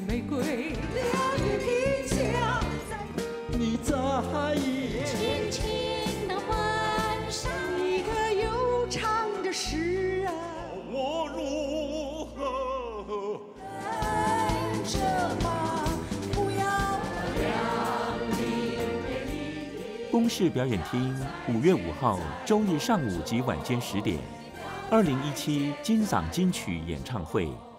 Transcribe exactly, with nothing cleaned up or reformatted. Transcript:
玫瑰，两人停下， 你在意轻轻地吻上一个悠长的诗啊， 我如何跟着吧，不要让你美丽。 公视表演厅五月五号周日上午及晚间十点，二零一七金嗓金曲演唱会。